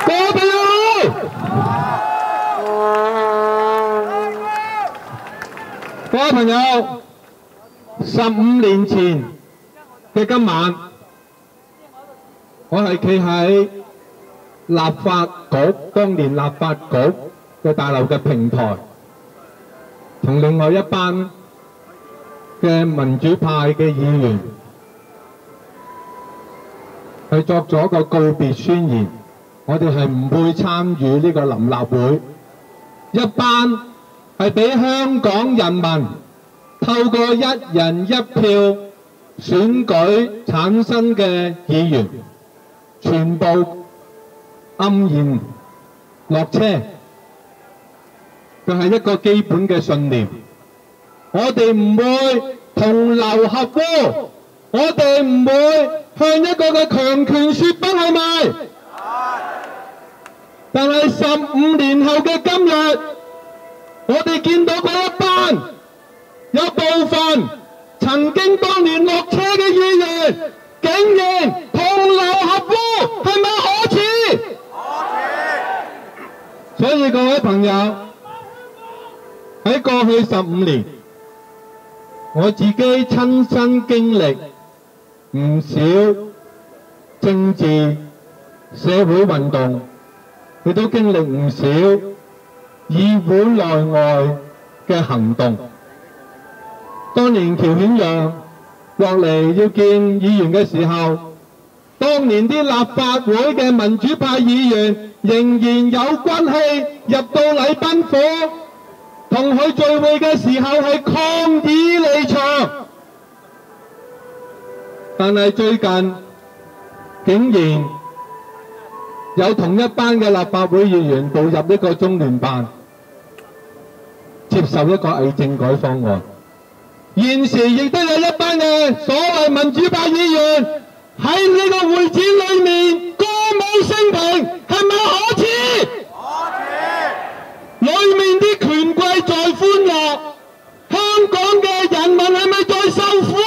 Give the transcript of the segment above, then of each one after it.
朋友，各位朋友，15年前嘅今晚，我係企喺立法局當年立法局嘅大樓嘅平台，同另外一班嘅民主派嘅議員係作咗個告別宣言，我哋係唔會參與呢個臨立會。一班係俾香港人民透過一人一票選舉產生嘅議員，全部黯然落車，佢係一個基本嘅信念。我哋唔會同流合污，我哋唔會向一個嘅強權說不係咪？但係15年後嘅今日，我哋見到嗰一班有部分曾經當年落車嘅議員，竟然同流合污，係咪可恥？所以各位朋友，喺過去15年，我自己親身經歷唔少政治社會運動，亦都經歷唔少議會內外嘅行動。當年喬顯陽落嚟要見議員嘅時候，當年啲立法會嘅民主派議員仍然有骨氣入到禮賓府，同佢聚會嘅時候係抗議離場。但係最近竟然有同一班嘅立法會議員步入一個中聯辦，接受一個偽政改方案。現時亦都有一班嘅所謂民主派議員喺呢個會展裏面歌舞升平，係咪可恥？裏面啲權貴在歡樂，香港嘅人民係咪在受苦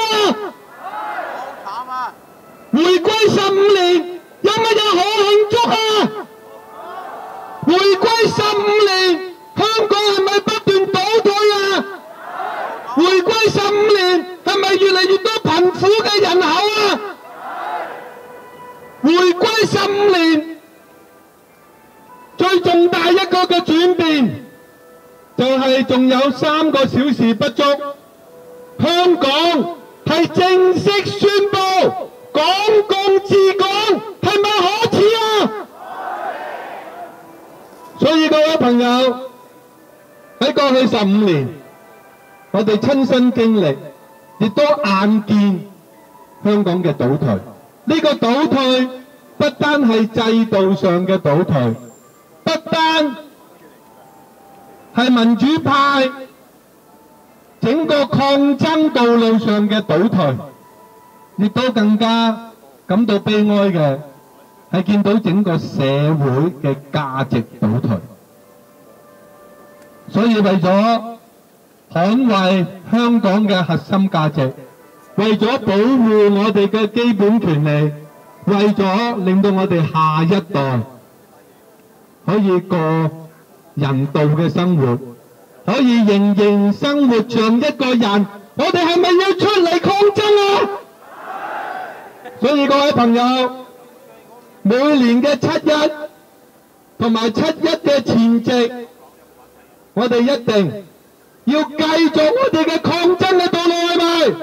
啊？回歸15年，有乜嘢可慶祝啊？回歸15年，香港係咪不斷倒退啊？回歸15年，係咪越嚟越多貧苦嘅人口啊？回歸15年，最重大一個嘅轉變，就係仲有3個小時不足，香港係正式宣布港共治港，係咪可恥啊？所以各位朋友，喺過去15年，我哋親身經歷，亦都眼見香港嘅倒退。呢個倒退不單係制度上嘅倒退，不單係民主派整個抗爭道路上嘅倒退，亦都更加感到悲哀嘅係見到整個社會嘅價值倒退。所以為咗捍衛香港嘅核心價值，為咗保護我哋嘅基本權利，為咗令到我哋下一代可以過人道嘅生活，可以仍然生活像一個人，我哋係咪要出嚟抗爭啊？所以各位朋友，每年嘅7·1同埋7·1嘅前夕，我哋一定要繼續我哋嘅抗爭嘅道路，係咪？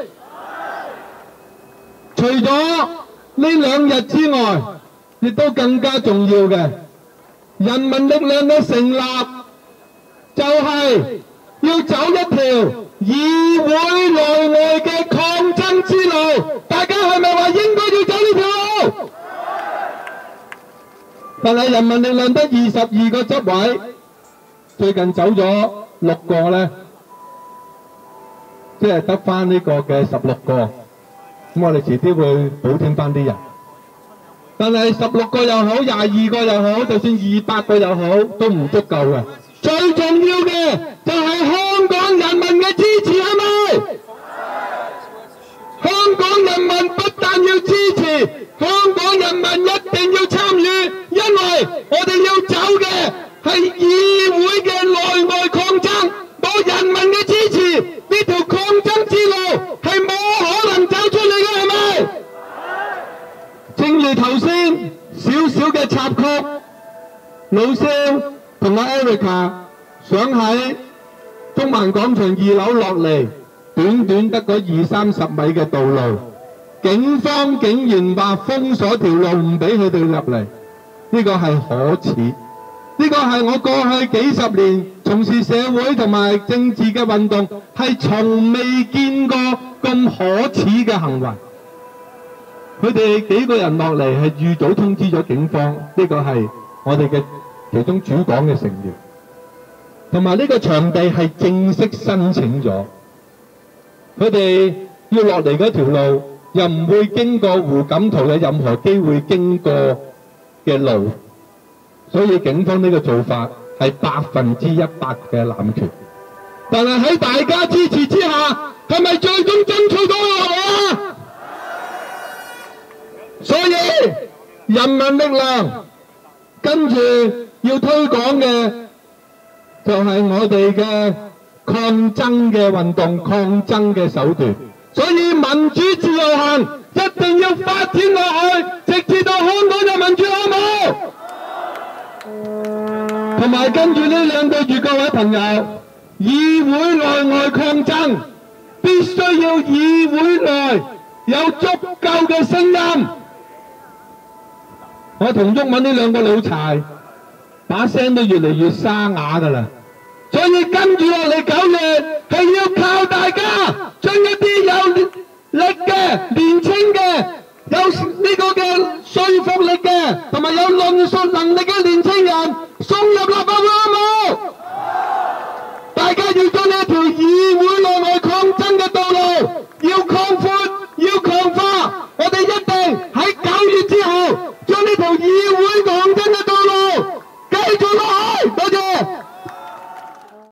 除咗呢2日之外，亦都更加重要嘅，人民力量嘅成立就係要走一條議會內外嘅抗爭之路。大家係咪話應該要走呢條路？但係人民力量得22個執委，最近走咗6個呢，即係得翻呢個嘅16個。咁我哋遲啲會補添翻啲人，但係16個又好，22個又好，就算200個又好，都唔足夠嘅。最重要嘅就係香港人民嘅支持，係咪？香港人民不但要支持，香港人民一定要參與，因為我哋少少嘅插曲，老蕭同阿 Erica 想喺中環廣場2樓落嚟，短短得嗰20-30米嘅道路，警方竟然話封鎖條路唔俾佢哋入嚟，呢個係可恥。呢個係我過去幾十年從事社會同埋政治嘅運動，係從未見過咁可恥嘅行為。佢哋幾個人落嚟係預早通知咗警方，呢個係我哋嘅其中主講嘅成員，同埋呢個場地係正式申請咗。佢哋要落嚟嗰條路又唔會經過胡錦濤有任何機會經過嘅路，所以警方呢個做法係100%嘅濫權。但係喺大家支持之下，係咪最終爭取到落嚟啊？所以人民力量跟住要推廣嘅就係我哋嘅抗爭嘅運動、抗爭嘅手段。所以民主自由行一定要發展落去，直至到香港有民主，好冇？同埋跟住呢2個月，各位朋友，議會內外抗爭必須要議會內有足夠嘅聲音。我同毓民呢2個老柴把聲都越嚟越沙啞㗎啦，所以跟住落嚟9月係要靠大家將一啲有力嘅、年輕嘅、有呢個嘅說服力嘅同埋有論述能力嘅年輕人送入立法會，好冇？大家要將呢條議會內外抗爭嘅道路要擴闊、要強化，我哋一定喺9月之後將呢條議會抗